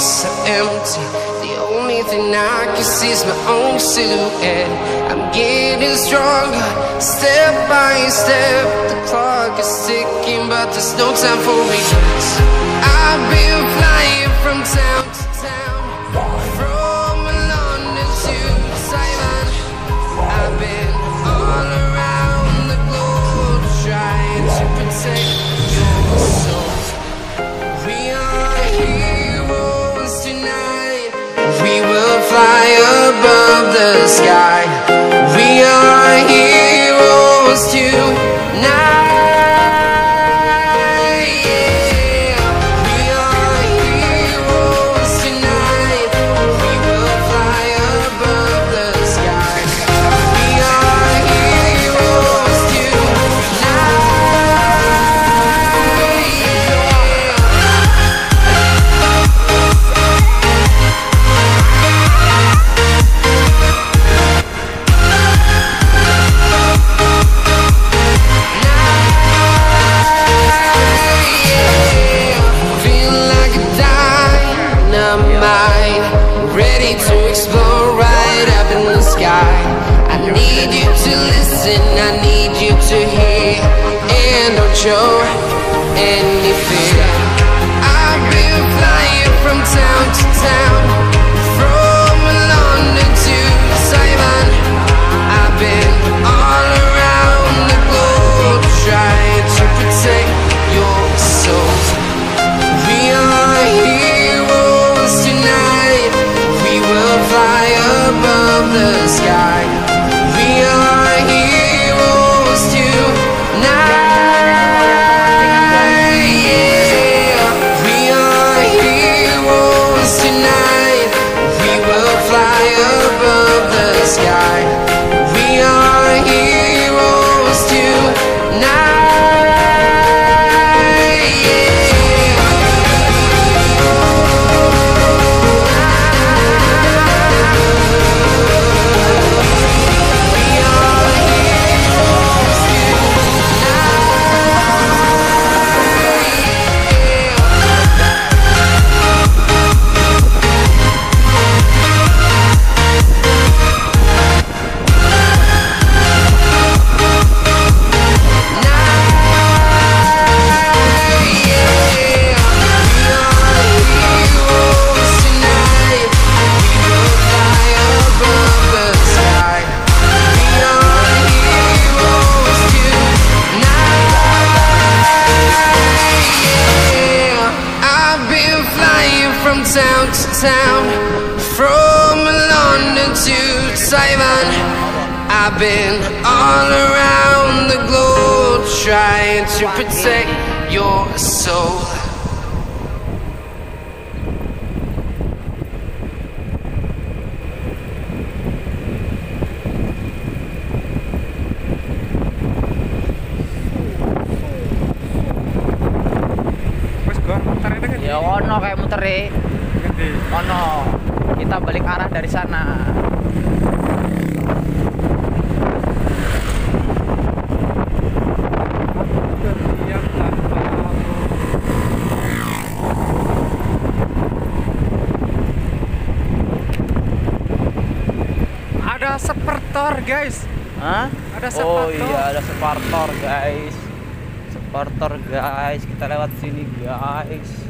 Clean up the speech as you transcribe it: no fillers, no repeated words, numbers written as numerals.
so empty. The only thing I can see is my own silhouette. I'm getting stronger, step by step. The clock is ticking, but there's no time for regrets. I've been flying from town to town, from London to Taiwan. I've been all around the globe trying to protect your soul. We are heroes tonight. We will fly above the sky. We are heroes tonight. I need you to hear and don't show any fear. I've been flying from town to town, from London to Taiwan. I've been all around the globe trying to protect your soul. We are heroes tonight. We will fly above the sky. We are heroes tonight. Yeah. We are heroes tonight. We will fly above the sky. We are heroes tonight. Town to town, from London to Taiwan. I've been all around the globe trying to protect your soul. Ya ono kayak muter ono, kita balik arah dari sana. Ada sepertor guys. Hah? Ada sepertor. Oh iya, ada sepertor guys. Sepertor guys, kita lewat sini guys.